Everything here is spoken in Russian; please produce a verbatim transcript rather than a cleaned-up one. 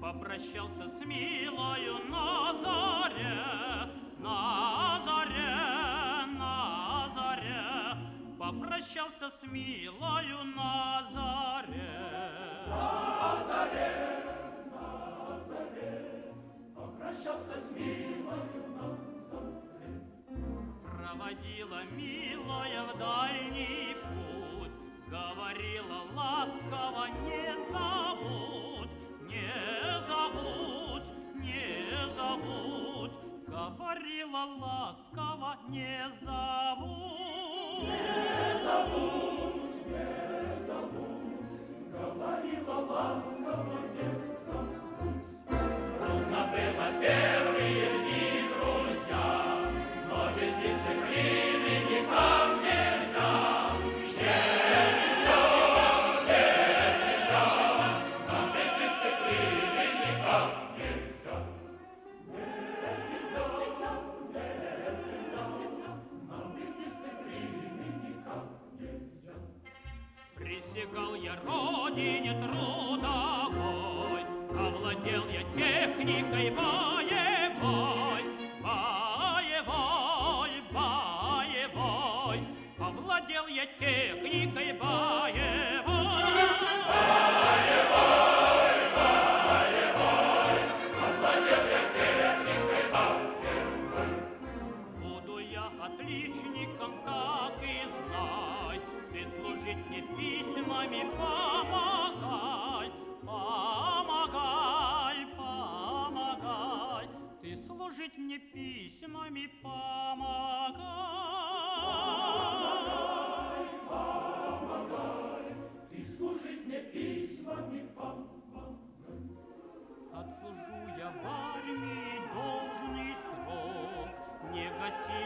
Попрощался с милою на заре, на заре, на заре. Попрощался с милою на заре. На заре, на заре. Попрощался с милою на заре. Проводила милая в дальний путь, говорила ласково: не забудь, не забудь, не забудь. Говорила ласково: не забудь, не забудь, не забудь. Говорила ласково: не забудь. Трудно было первые дни, друзья, но без дисциплины никак нельзя. Нельзя, нельзя, нам без дисциплины никак нельзя. Нельзя, нельзя, нам без дисциплины никак нельзя. присягал я родине трудовой, овладел я техникой боевой, боевой, боевой, овладел я техникой боевой. Боевой, боевой, овладел я техникой боевой. Буду я отличником, так и знай, ты служить мне письмами помогай, помогай, помогай, ты служить мне письмами помогай. Помогай, ты служить мне письмами помогай. Отслужу я в армии должный срок, не гаси